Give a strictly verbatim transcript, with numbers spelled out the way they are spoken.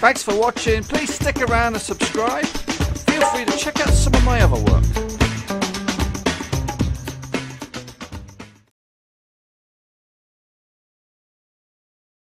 Thanks for watching. Please stick around and subscribe. Feel free to check out some of my other work.